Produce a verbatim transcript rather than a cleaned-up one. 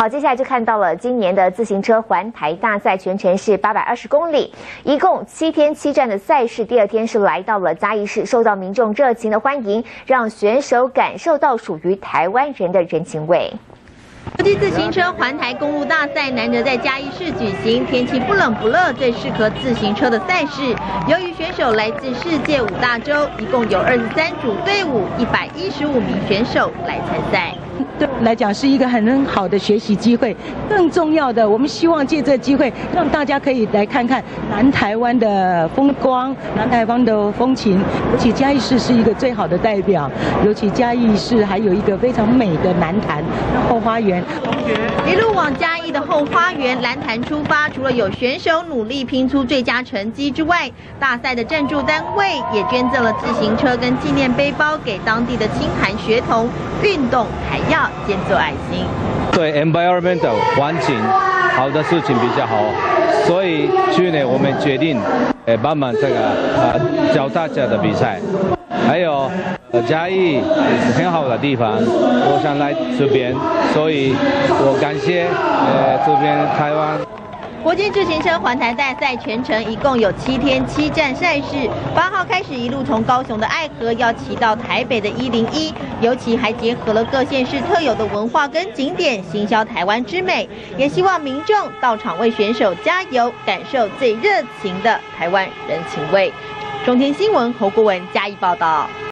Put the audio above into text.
好，接下来就看到了今年的自行车环台大赛，全程是八百二十公里，一共七天七站的赛事。第二天是来到了嘉义市，受到民众热情的欢迎，让选手感受到属于台湾人的人情味。 国际自行车环台公路大赛难得在嘉义市举行，天气不冷不热，最适合自行车的赛事。由于选手来自世界五大洲，一共有二十三组队伍，一百一十五名选手来参赛。 对我们来讲是一个很好的学习机会。更重要的，我们希望借这个机会，让大家可以来看看南台湾的风光、南台湾的风情。尤其嘉义市是一个最好的代表，尤其嘉义市还有一个非常美的南坛后花园。 一路往嘉义的后花园蓝坛出发，除了有选手努力拼出最佳成绩之外，大赛的赞助单位也捐赠了自行车跟纪念背包给当地的清寒学童。运动还要兼做爱心。 对 environmental 环境好的事情比较好，所以去年我们决定，呃，办办这个呃脚踏车的比赛。 还有，呃，嘉义也是很好的地方，我想来这边，所以我感谢呃这边台湾。 国际自行车环台大赛全程一共有七天七站赛事，八号开始一路从高雄的爱河要骑到台北的一零一，尤其还结合了各县市特有的文化跟景点，行销台湾之美，也希望民众到场为选手加油，感受最热情的台湾人情味。中天新闻侯国文嘉义报道。